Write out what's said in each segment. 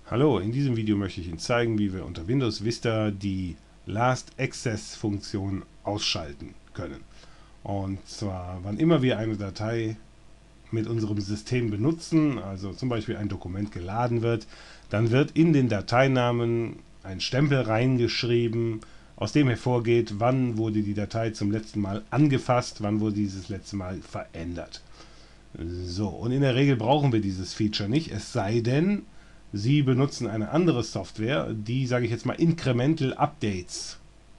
Hallo, in diesem Video möchte ich Ihnen zeigen, wie wir unter Windows Vista die Last Access Funktion ausschalten können. Und zwar, wann immer wir eine Datei mit unserem System benutzen, also zum Beispiel ein Dokument geladen wird, dann wird in den Dateinamen ein Stempel reingeschrieben, aus dem hervorgeht, wann wurde die Datei zum letzten Mal angefasst, wann wurde dieses letzte Mal verändert. So, und in der Regel brauchen wir dieses Feature nicht, es sei denn, Sie benutzen eine andere Software, die, sage ich jetzt mal, Incremental Updates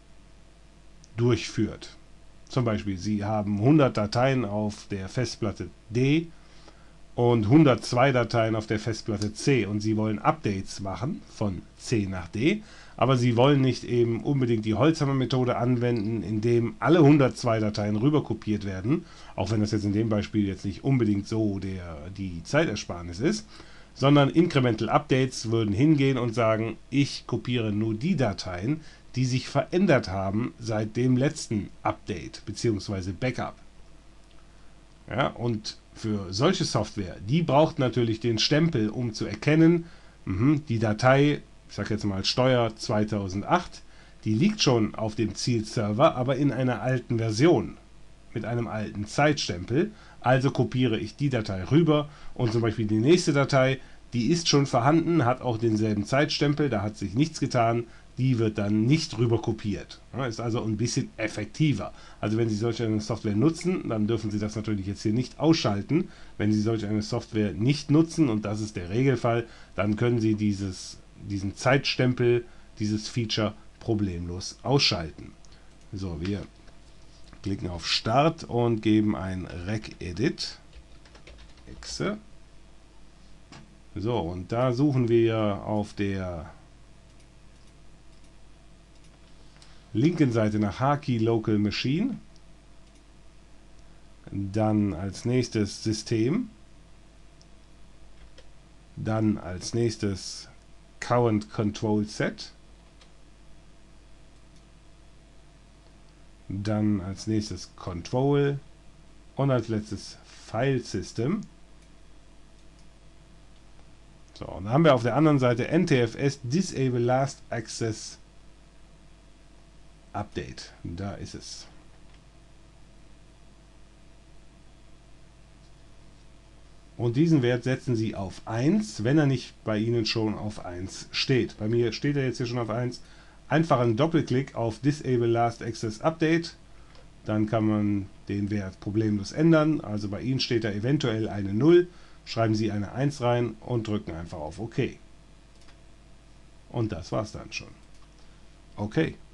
durchführt. Zum Beispiel, Sie haben 100 Dateien auf der Festplatte D und 102 Dateien auf der Festplatte C und Sie wollen Updates machen von C nach D, aber Sie wollen nicht eben unbedingt die Holzhammer-Methode anwenden, indem alle 102 Dateien rüberkopiert werden, auch wenn das jetzt in dem Beispiel jetzt nicht unbedingt so die Zeitersparnis ist, sondern Incremental Updates würden hingehen und sagen, ich kopiere nur die Dateien, die sich verändert haben seit dem letzten Update bzw. Backup. Ja, und für solche Software, die braucht natürlich den Stempel, um zu erkennen, die Datei, ich sage jetzt mal Steuer 2008, die liegt schon auf dem Zielserver, aber in einer alten Version mit einem alten Zeitstempel. Also kopiere ich die Datei rüber und zum Beispiel die nächste Datei, die ist schon vorhanden, hat auch denselben Zeitstempel, da hat sich nichts getan, die wird dann nicht rüber kopiert. Ja, ist also ein bisschen effektiver. Also wenn Sie solch eine Software nutzen, dann dürfen Sie das natürlich jetzt hier nicht ausschalten. Wenn Sie solch eine Software nicht nutzen, und das ist der Regelfall, dann können Sie diesen Zeitstempel, dieses Feature problemlos ausschalten. So, wir klicken auf Start und geben ein regedit. Exe. So, und da suchen wir auf der linken Seite nach H-Key Local Machine. Dann als nächstes System. Dann als nächstes Current Control Set. Dann als nächstes Control und als letztes File System. So, und dann haben wir auf der anderen Seite NTFS Disable Last Access Update. Da ist es. Und diesen Wert setzen Sie auf 1, wenn er nicht bei Ihnen schon auf 1 steht. Bei mir steht er jetzt hier schon auf 1. Einfach einen Doppelklick auf Disable Last Access Update. Dann kann man den Wert problemlos ändern. Also bei Ihnen steht da eventuell eine 0. Schreiben Sie eine 1 rein und drücken einfach auf OK. Und das war's dann schon. Okay.